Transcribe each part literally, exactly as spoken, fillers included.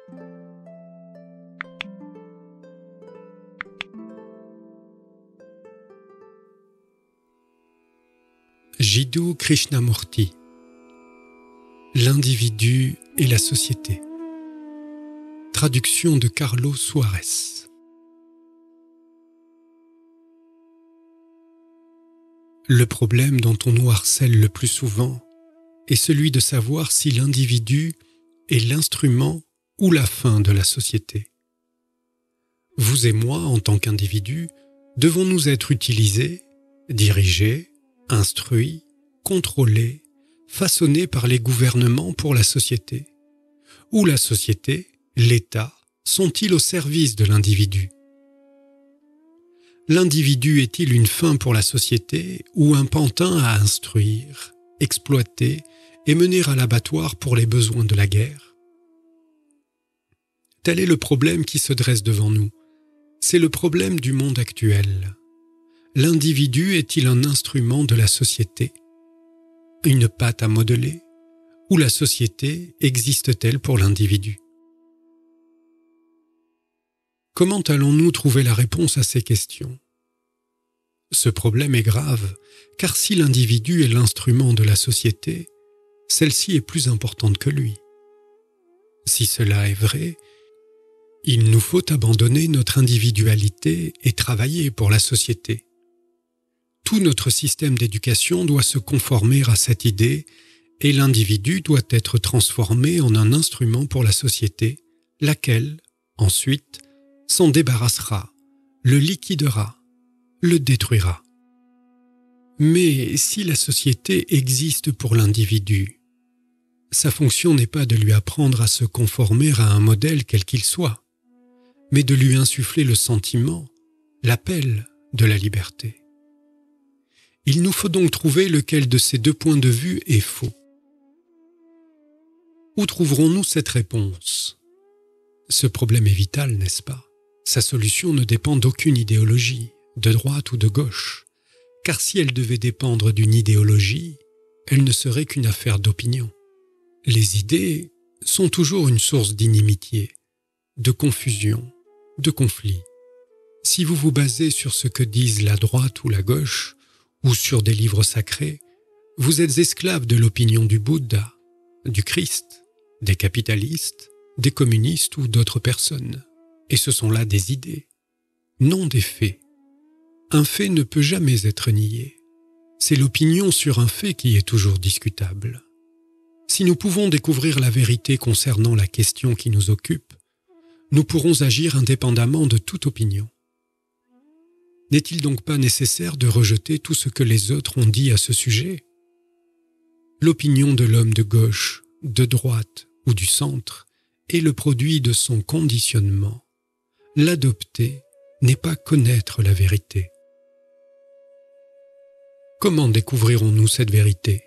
Jiddu Krishnamurti. L'individu et la société. Traduction de Carlos Suarez. Le problème dont on nous harcèle le plus souvent est celui de savoir si l'individu est l'instrument ou la fin de la société. Vous et moi, en tant qu'individus, devons-nous être utilisés, dirigés, instruits, contrôlés, façonnés par les gouvernements pour la société? Ou la société, l'État, sont-ils au service de l'individu? L'individu est-il une fin pour la société ou un pantin à instruire, exploiter et mener à l'abattoir pour les besoins de la guerre? Tel est le problème qui se dresse devant nous. C'est le problème du monde actuel. L'individu est-il un instrument de la société? Une pâte à modeler? Ou la société existe-t-elle pour l'individu? Comment allons-nous trouver la réponse à ces questions? Ce problème est grave, car si l'individu est l'instrument de la société, celle-ci est plus importante que lui. Si cela est vrai, il nous faut abandonner notre individualité et travailler pour la société. Tout notre système d'éducation doit se conformer à cette idée et l'individu doit être transformé en un instrument pour la société, laquelle, ensuite, s'en débarrassera, le liquidera, le détruira. Mais si la société existe pour l'individu, sa fonction n'est pas de lui apprendre à se conformer à un modèle quel qu'il soit, mais de lui insuffler le sentiment, l'appel de la liberté. Il nous faut donc trouver lequel de ces deux points de vue est faux. Où trouverons-nous cette réponse? Ce problème est vital, n'est-ce pas? Sa solution ne dépend d'aucune idéologie, de droite ou de gauche, car si elle devait dépendre d'une idéologie, elle ne serait qu'une affaire d'opinion. Les idées sont toujours une source d'inimitié, de confusion, de conflit. Si vous vous basez sur ce que disent la droite ou la gauche, ou sur des livres sacrés, vous êtes esclave de l'opinion du Bouddha, du Christ, des capitalistes, des communistes ou d'autres personnes. Et ce sont là des idées, non des faits. Un fait ne peut jamais être nié. C'est l'opinion sur un fait qui est toujours discutable. Si nous pouvons découvrir la vérité concernant la question qui nous occupe, nous pourrons agir indépendamment de toute opinion. N'est-il donc pas nécessaire de rejeter tout ce que les autres ont dit à ce sujet? L'opinion de l'homme de gauche, de droite ou du centre est le produit de son conditionnement. L'adopter n'est pas connaître la vérité. Comment découvrirons-nous cette vérité?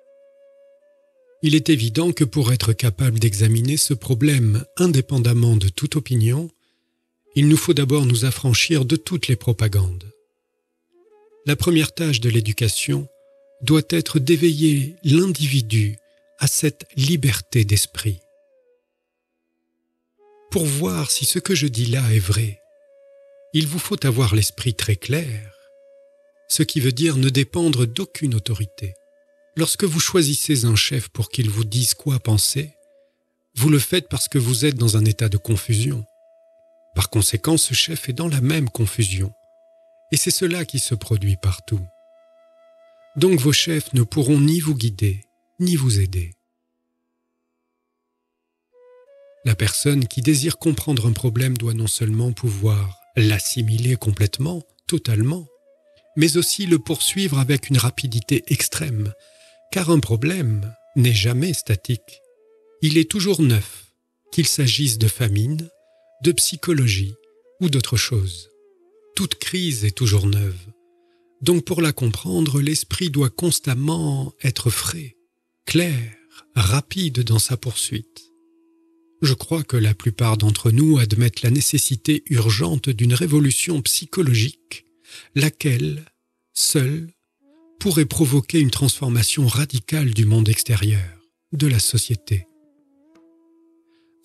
Il est évident que pour être capable d'examiner ce problème indépendamment de toute opinion, il nous faut d'abord nous affranchir de toutes les propagandes. La première tâche de l'éducation doit être d'éveiller l'individu à cette liberté d'esprit. Pour voir si ce que je dis là est vrai, il vous faut avoir l'esprit très clair, ce qui veut dire ne dépendre d'aucune autorité. Lorsque vous choisissez un chef pour qu'il vous dise quoi penser, vous le faites parce que vous êtes dans un état de confusion. Par conséquent, ce chef est dans la même confusion, et c'est cela qui se produit partout. Donc vos chefs ne pourront ni vous guider, ni vous aider. La personne qui désire comprendre un problème doit non seulement pouvoir l'assimiler complètement, totalement, mais aussi le poursuivre avec une rapidité extrême, car un problème n'est jamais statique. Il est toujours neuf, qu'il s'agisse de famine, de psychologie ou d'autre chose. Toute crise est toujours neuve. Donc pour la comprendre, l'esprit doit constamment être frais, clair, rapide dans sa poursuite. Je crois que la plupart d'entre nous admettent la nécessité urgente d'une révolution psychologique, laquelle, seule, pourrait provoquer une transformation radicale du monde extérieur, de la société.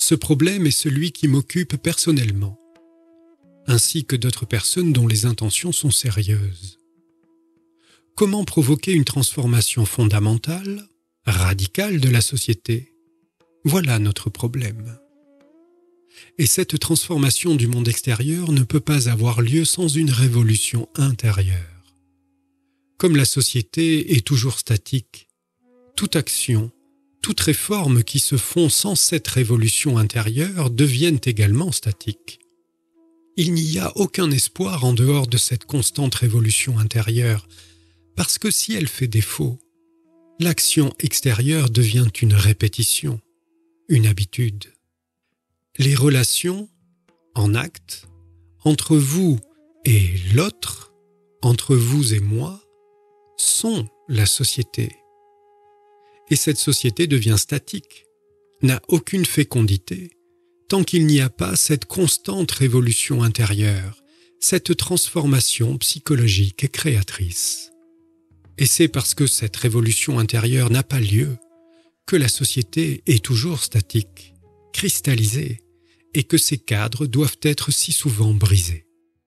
Ce problème est celui qui m'occupe personnellement, ainsi que d'autres personnes dont les intentions sont sérieuses. Comment provoquer une transformation fondamentale, radicale de la société? Voilà notre problème. Et cette transformation du monde extérieur ne peut pas avoir lieu sans une révolution intérieure. Comme la société est toujours statique, toute action, toute réforme qui se font sans cette révolution intérieure deviennent également statiques. Il n'y a aucun espoir en dehors de cette constante révolution intérieure, parce que si elle fait défaut, l'action extérieure devient une répétition, une habitude. Les relations, en acte, entre vous et l'autre, entre vous et moi, sont la société. Et cette société devient statique, n'a aucune fécondité, tant qu'il n'y a pas cette constante révolution intérieure, cette transformation psychologique et créatrice. Et c'est parce que cette révolution intérieure n'a pas lieu que la société est toujours statique, cristallisée, et que ses cadres doivent être si souvent brisés.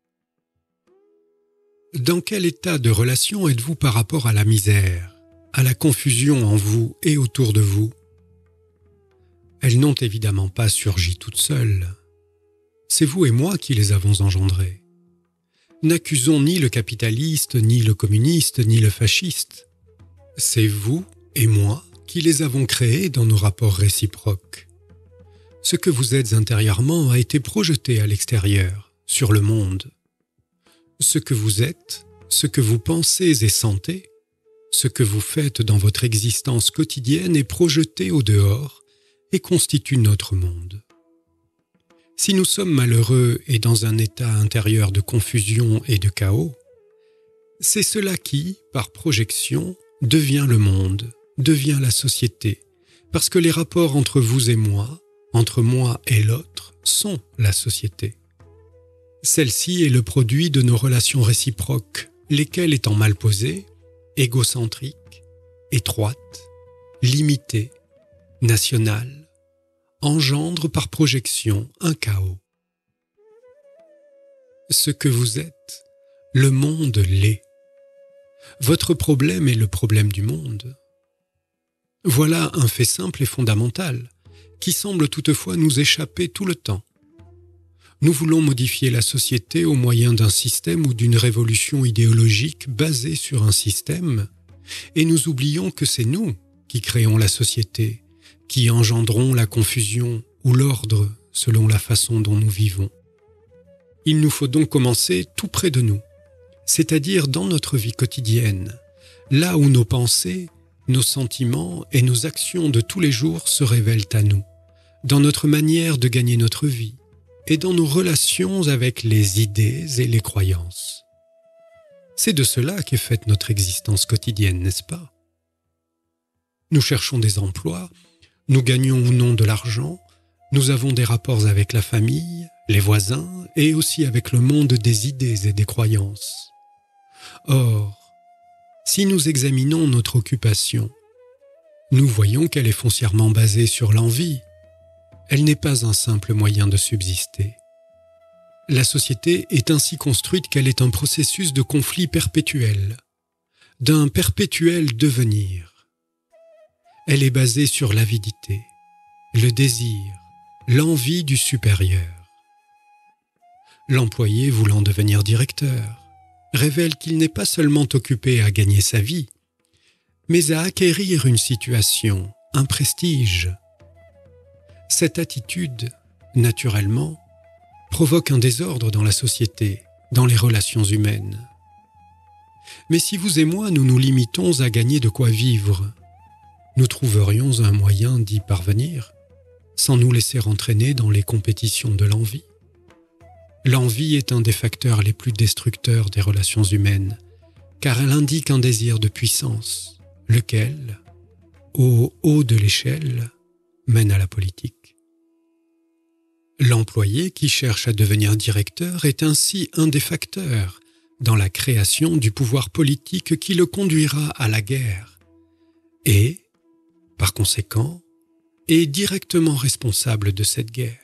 Dans quel état de relation êtes-vous par rapport à la misère, à la confusion en vous et autour de vous? Elles n'ont évidemment pas surgi toutes seules. C'est vous et moi qui les avons engendrées. N'accusons ni le capitaliste, ni le communiste, ni le fasciste. C'est vous et moi qui les avons créées dans nos rapports réciproques. Ce que vous êtes intérieurement a été projeté à l'extérieur, sur le monde. Ce que vous êtes, ce que vous pensez et sentez, ce que vous faites dans votre existence quotidienne est projeté au dehors et constitue notre monde. Si nous sommes malheureux et dans un état intérieur de confusion et de chaos, c'est cela qui, par projection, devient le monde, devient la société, parce que les rapports entre vous et moi, entre moi et l'autre, sont la société. Celle-ci est le produit de nos relations réciproques, lesquelles étant mal posées, égocentriques, étroites, limitées, nationales, engendre par projection un chaos. Ce que vous êtes, le monde l'est. Votre problème est le problème du monde. Voilà un fait simple et fondamental, qui semble toutefois nous échapper tout le temps. Nous voulons modifier la société au moyen d'un système ou d'une révolution idéologique basée sur un système, et nous oublions que c'est nous qui créons la société, qui engendrons la confusion ou l'ordre selon la façon dont nous vivons. Il nous faut donc commencer tout près de nous, c'est-à-dire dans notre vie quotidienne, là où nos pensées, nos sentiments et nos actions de tous les jours se révèlent à nous, dans notre manière de gagner notre vie et dans nos relations avec les idées et les croyances. C'est de cela qu'est faite notre existence quotidienne, n'est-ce pas? Nous cherchons des emplois, nous gagnons ou non de l'argent, nous avons des rapports avec la famille, les voisins et aussi avec le monde des idées et des croyances. Or, si nous examinons notre occupation, nous voyons qu'elle est foncièrement basée sur l'envie. Elle n'est pas un simple moyen de subsister. La société est ainsi construite qu'elle est un processus de conflit perpétuel, d'un perpétuel devenir. Elle est basée sur l'avidité, le désir, l'envie du supérieur. L'employé voulant devenir directeur révèle qu'il n'est pas seulement occupé à gagner sa vie, mais à acquérir une situation, un prestige. Cette attitude, naturellement, provoque un désordre dans la société, dans les relations humaines. Mais si vous et moi nous nous limitons à gagner de quoi vivre, nous trouverions un moyen d'y parvenir, sans nous laisser entraîner dans les compétitions de l'envie. L'envie est un des facteurs les plus destructeurs des relations humaines, car elle indique un désir de puissance, lequel, au haut de l'échelle, mène à la politique. L'employé qui cherche à devenir directeur est ainsi un des facteurs dans la création du pouvoir politique qui le conduira à la guerre et, par conséquent, est directement responsable de cette guerre.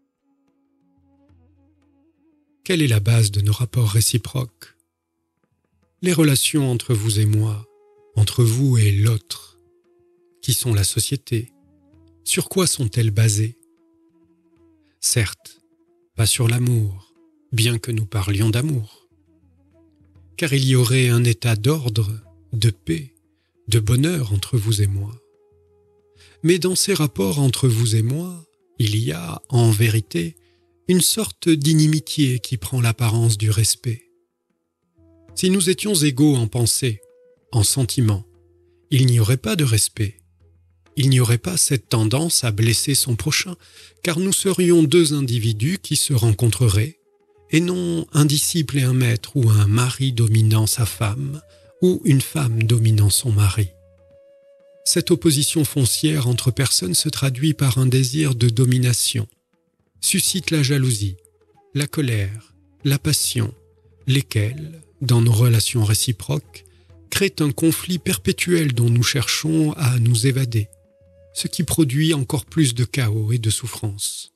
Quelle est la base de nos rapports réciproques? Les relations entre vous et moi, entre vous et l'autre, qui sont la société, sur quoi sont-elles basées? Certes, pas sur l'amour, bien que nous parlions d'amour, car il y aurait un état d'ordre, de paix, de bonheur entre vous et moi. Mais dans ces rapports entre vous et moi, il y a, en vérité, une sorte d'inimitié qui prend l'apparence du respect. Si nous étions égaux en pensée, en sentiment, il n'y aurait pas de respect. Il n'y aurait pas cette tendance à blesser son prochain, car nous serions deux individus qui se rencontreraient, et non un disciple et un maître ou un mari dominant sa femme, ou une femme dominant son mari. Cette opposition foncière entre personnes se traduit par un désir de domination, suscite la jalousie, la colère, la passion, lesquelles, dans nos relations réciproques, créent un conflit perpétuel dont nous cherchons à nous évader, ce qui produit encore plus de chaos et de souffrance.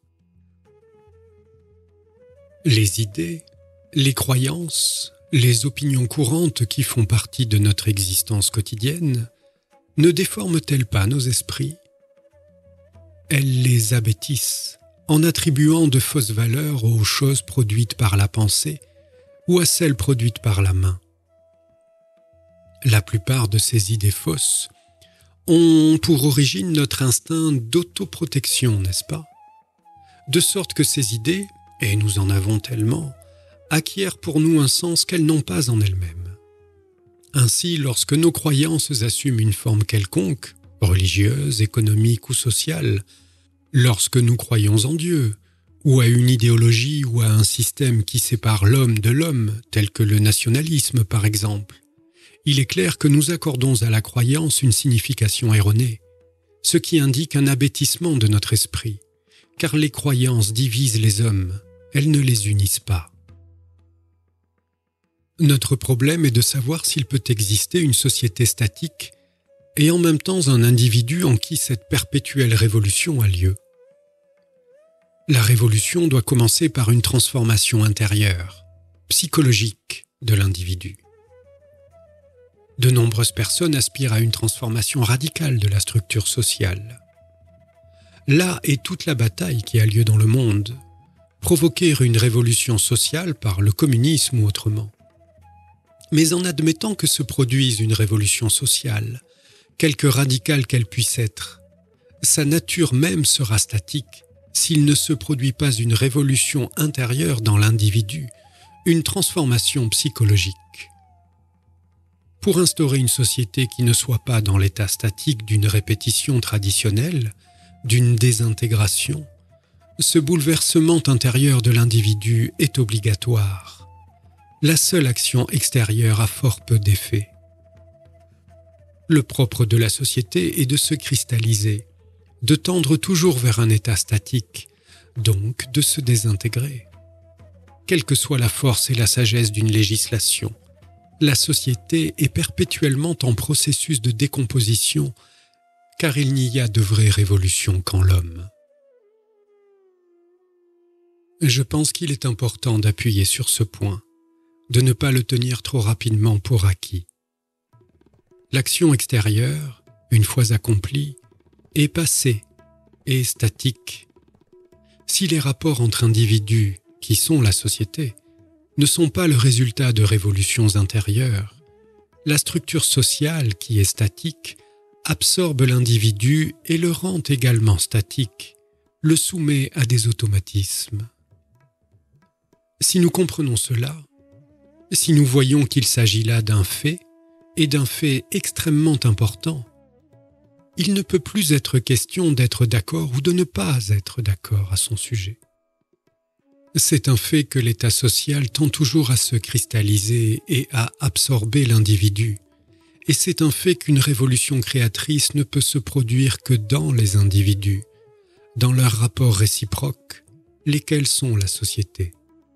Les idées, les croyances, les opinions courantes qui font partie de notre existence quotidienne ne déforment-elles pas nos esprits? Elles les abêtissent en attribuant de fausses valeurs aux choses produites par la pensée ou à celles produites par la main. La plupart de ces idées fausses ont pour origine notre instinct d'autoprotection, n'est-ce pas? De sorte que ces idées, et nous en avons tellement, acquièrent pour nous un sens qu'elles n'ont pas en elles-mêmes. Ainsi, lorsque nos croyances assument une forme quelconque, religieuse, économique ou sociale, lorsque nous croyons en Dieu, ou à une idéologie ou à un système qui sépare l'homme de l'homme, tel que le nationalisme par exemple, il est clair que nous accordons à la croyance une signification erronée, ce qui indique un abêtissement de notre esprit, car les croyances divisent les hommes, elles ne les unissent pas. Notre problème est de savoir s'il peut exister une société statique et en même temps un individu en qui cette perpétuelle révolution a lieu. La révolution doit commencer par une transformation intérieure, psychologique de l'individu. De nombreuses personnes aspirent à une transformation radicale de la structure sociale. Là est toute la bataille qui a lieu dans le monde, provoquer une révolution sociale par le communisme ou autrement. Mais en admettant que se produise une révolution sociale, quelque radicale qu'elle puisse être, sa nature même sera statique s'il ne se produit pas une révolution intérieure dans l'individu, une transformation psychologique. Pour instaurer une société qui ne soit pas dans l'état statique d'une répétition traditionnelle, d'une désintégration, ce bouleversement intérieur de l'individu est obligatoire. La seule action extérieure a fort peu d'effet. Le propre de la société est de se cristalliser, de tendre toujours vers un état statique, donc de se désintégrer. Quelle que soit la force et la sagesse d'une législation, la société est perpétuellement en processus de décomposition, car il n'y a de vraie révolution qu'en l'homme. Je pense qu'il est important d'appuyer sur ce point, de ne pas le tenir trop rapidement pour acquis. L'action extérieure, une fois accomplie, est passée et statique. Si les rapports entre individus, qui sont la société, ne sont pas le résultat de révolutions intérieures, la structure sociale, qui est statique, absorbe l'individu et le rend également statique, le soumet à des automatismes. Si nous comprenons cela, si nous voyons qu'il s'agit là d'un fait, et d'un fait extrêmement important, il ne peut plus être question d'être d'accord ou de ne pas être d'accord à son sujet. C'est un fait que l'état social tend toujours à se cristalliser et à absorber l'individu, et c'est un fait qu'une révolution créatrice ne peut se produire que dans les individus, dans leurs rapports réciproques, lesquels sont la société.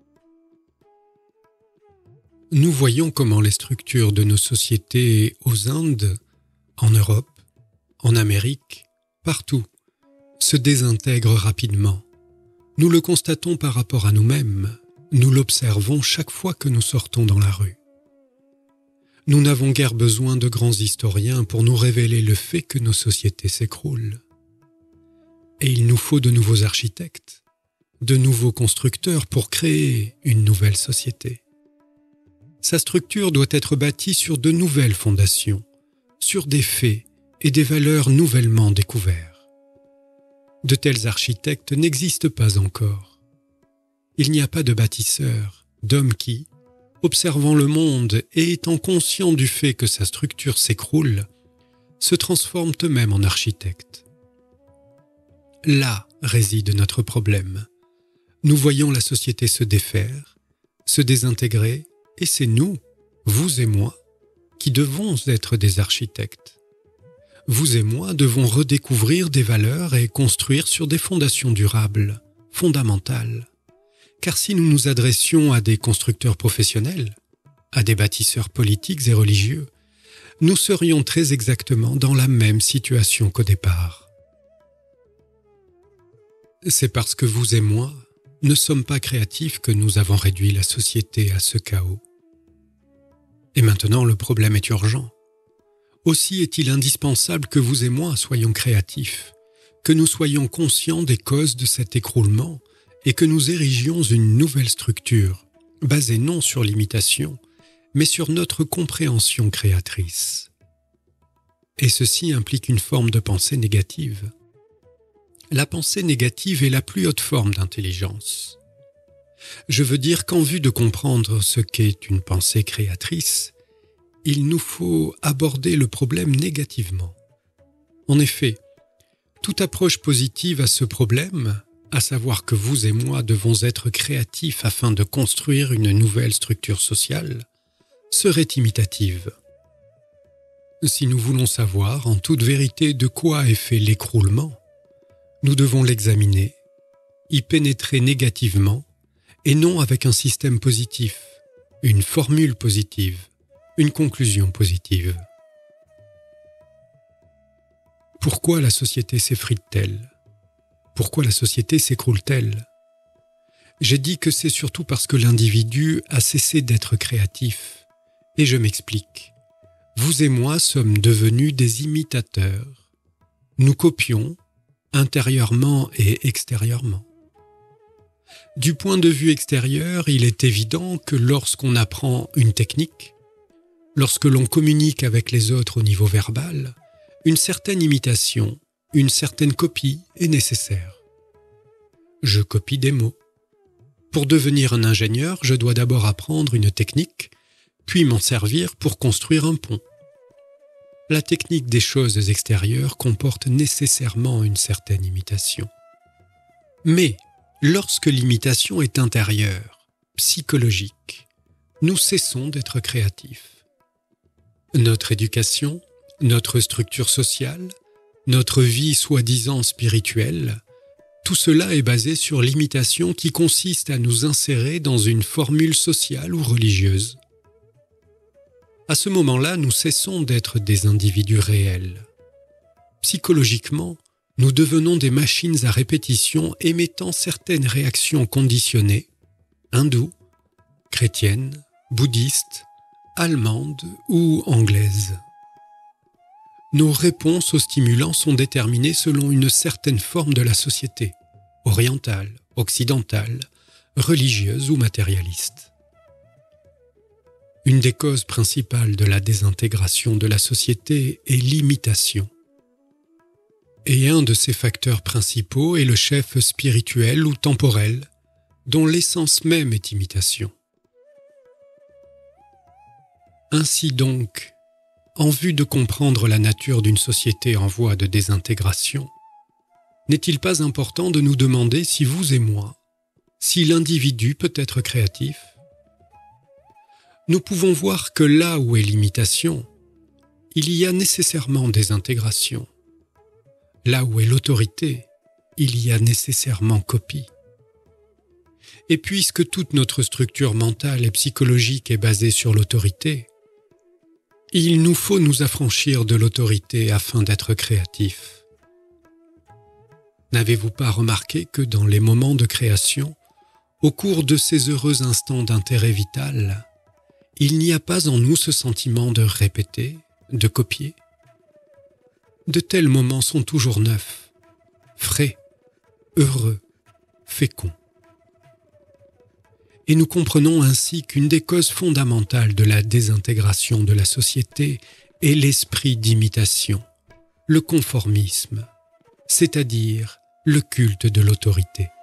Nous voyons comment les structures de nos sociétés aux Indes, en Europe, en Amérique, partout, se désintègre rapidement. Nous le constatons par rapport à nous-mêmes, nous l'observons chaque fois que nous sortons dans la rue. Nous n'avons guère besoin de grands historiens pour nous révéler le fait que nos sociétés s'écroulent. Et il nous faut de nouveaux architectes, de nouveaux constructeurs pour créer une nouvelle société. Sa structure doit être bâtie sur de nouvelles fondations, sur des faits et des valeurs nouvellement découverts. De tels architectes n'existent pas encore. Il n'y a pas de bâtisseurs, d'hommes qui, observant le monde et étant conscients du fait que sa structure s'écroule, se transforment eux-mêmes en architectes. Là réside notre problème. Nous voyons la société se défaire, se désintégrer, et c'est nous, vous et moi, qui devons être des architectes. Vous et moi devons redécouvrir des valeurs et construire sur des fondations durables, fondamentales. Car si nous nous adressions à des constructeurs professionnels, à des bâtisseurs politiques et religieux, nous serions très exactement dans la même situation qu'au départ. C'est parce que vous et moi ne sommes pas créatifs que nous avons réduit la société à ce chaos. Et maintenant, le problème est urgent. Aussi est-il indispensable que vous et moi soyons créatifs, que nous soyons conscients des causes de cet écroulement et que nous érigions une nouvelle structure, basée non sur l'imitation, mais sur notre compréhension créatrice. Et ceci implique une forme de pensée négative. La pensée négative est la plus haute forme d'intelligence. Je veux dire qu'en vue de comprendre ce qu'est une pensée créatrice, il nous faut aborder le problème négativement. En effet, toute approche positive à ce problème, à savoir que vous et moi devons être créatifs afin de construire une nouvelle structure sociale, serait imitative. Si nous voulons savoir en toute vérité de quoi est fait l'écroulement, nous devons l'examiner, y pénétrer négativement et non avec un système positif, une formule positive, une conclusion positive. Pourquoi la société s'effrite-t-elle ? Pourquoi la société s'écroule-t-elle ? J'ai dit que c'est surtout parce que l'individu a cessé d'être créatif. Et je m'explique. Vous et moi sommes devenus des imitateurs. Nous copions, intérieurement et extérieurement. Du point de vue extérieur, il est évident que lorsqu'on apprend une technique, lorsque l'on communique avec les autres au niveau verbal, une certaine imitation, une certaine copie est nécessaire. Je copie des mots. Pour devenir un ingénieur, je dois d'abord apprendre une technique, puis m'en servir pour construire un pont. La technique des choses extérieures comporte nécessairement une certaine imitation. Mais lorsque l'imitation est intérieure, psychologique, nous cessons d'être créatifs. Notre éducation, notre structure sociale, notre vie soi-disant spirituelle, tout cela est basé sur l'imitation qui consiste à nous insérer dans une formule sociale ou religieuse. À ce moment-là, nous cessons d'être des individus réels. Psychologiquement, nous devenons des machines à répétition émettant certaines réactions conditionnées, hindoues, chrétiennes, bouddhistes, allemandes ou anglaises. Nos réponses aux stimulants sont déterminées selon une certaine forme de la société, orientale, occidentale, religieuse ou matérialiste. Une des causes principales de la désintégration de la société est l'imitation. Et un de ces facteurs principaux est le chef spirituel ou temporel, dont l'essence même est imitation. Ainsi donc, en vue de comprendre la nature d'une société en voie de désintégration, n'est-il pas important de nous demander si vous et moi, si l'individu peut être créatif ? Nous pouvons voir que là où est l'imitation, il y a nécessairement désintégration. Là où est l'autorité, il y a nécessairement copie. Et puisque toute notre structure mentale et psychologique est basée sur l'autorité, il nous faut nous affranchir de l'autorité afin d'être créatifs. N'avez-vous pas remarqué que dans les moments de création, au cours de ces heureux instants d'intérêt vital, il n'y a pas en nous ce sentiment de répéter, de copier? De tels moments sont toujours neufs, frais, heureux, féconds. Et nous comprenons ainsi qu'une des causes fondamentales de la désintégration de la société est l'esprit d'imitation, le conformisme, c'est-à-dire le culte de l'autorité.